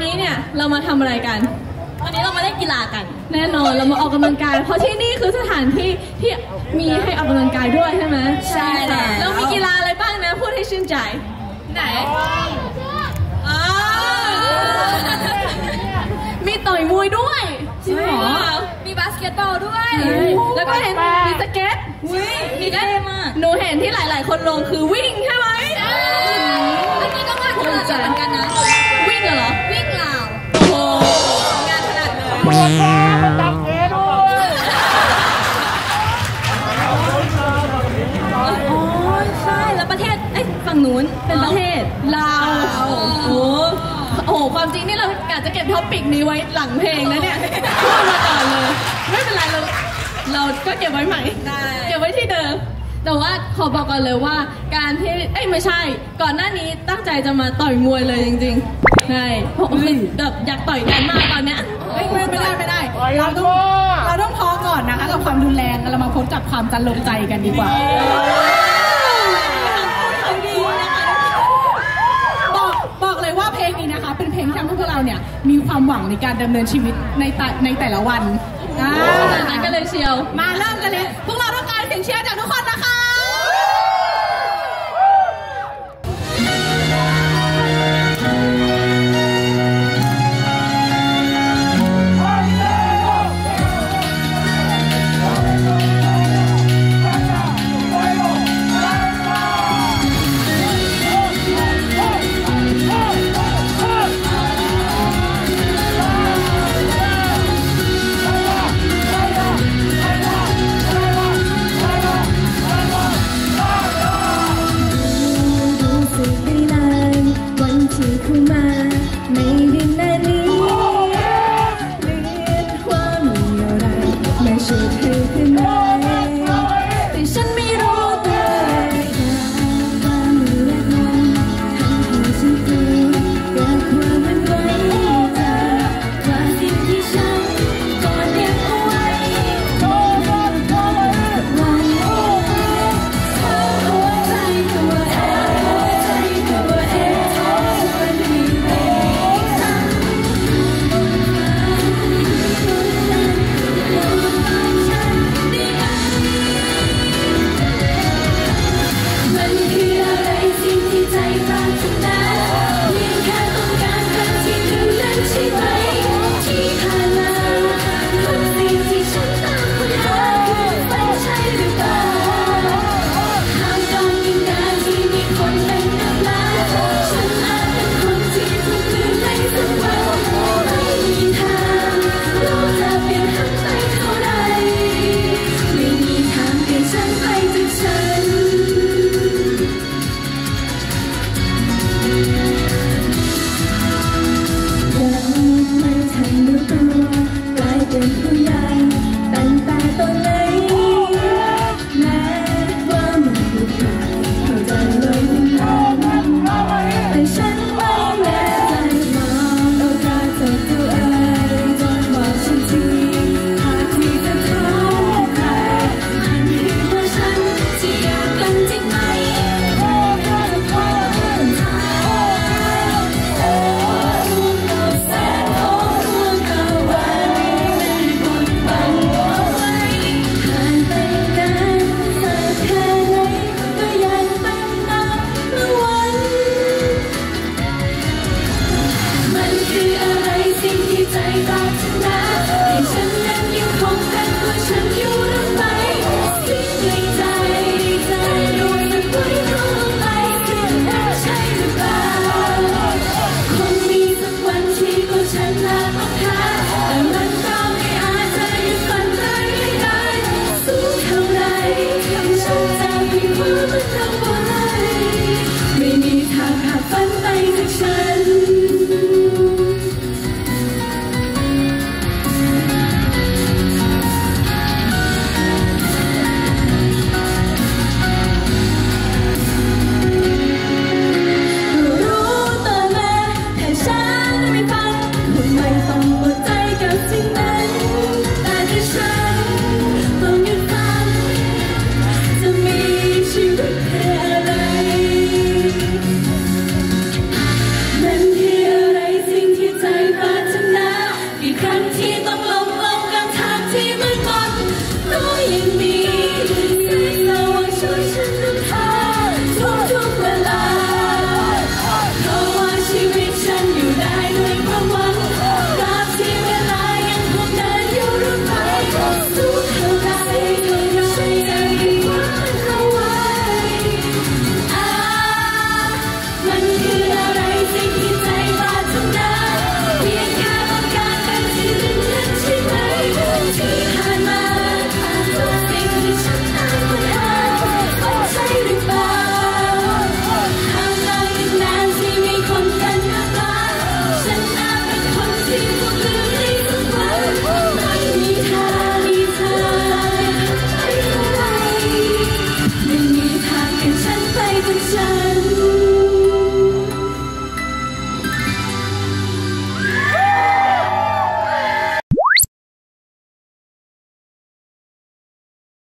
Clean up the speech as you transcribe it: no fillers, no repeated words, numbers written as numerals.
นี้เนี่ยเรามาทำอะไรกันวันนี้เรามาเล่นกีฬากันแน่นอนเรามาออกกำลังกายเพราะที่นี่คือสถานที่ที่มีให้ออกกำลังกายด้วยใช่ไหมใช่แล้วมีกีฬาอะไรบ้างนะพูดให้ชื่นใจไหนมีต่อยมวยด้วยจริงเหรอมีบาสเกตบอลด้วยแล้วก็เห็นมีสเก็ตมีได้มากหนูเห็นที่หลายๆคนลงคือวิ่งใช่ไหมอันนี้ก็งานถนัดเหมือนกันนะวิ่งเหรอวิ่งเหล่าโอ้งานถนัดเลยใช่แล้วประเทศฝั่งนู้นเป็นประเทศลาวโอ้โหความจริงนี่เรากะจะเก็บท็อปิกนี้ไว้หลังเพลงนะเนี่ยพูดมาก่อนเลยไม่เป็นไรเราก็เก็บไว้ใหม่เก็บไว้ที่เดิมแต่ว่าขอบอกก่อนเลยว่าการที่ไม่ใช่ก่อนหน้านี้ตั้งใจจะมาต่อยมวยเลยจริงๆใช่แบบอยากต่อยกันมากตอนเนี้ยไม่ได้เราต้องพอก่อนนะคะกับความรุนแรงเรามาพบกับความจันลงใจกันดีกว่าบอกเลยว่าเพลงนี้นะคะเป็นเพลงที่ทำให้พวกเราเนี่ยมีความหวังในการดำเนินชีวิตในแต่ละวันนั้นก็เลยเชียวมาเริ่มกันเลยพวกเราต้องการเสียงเชียร์จากทุกคน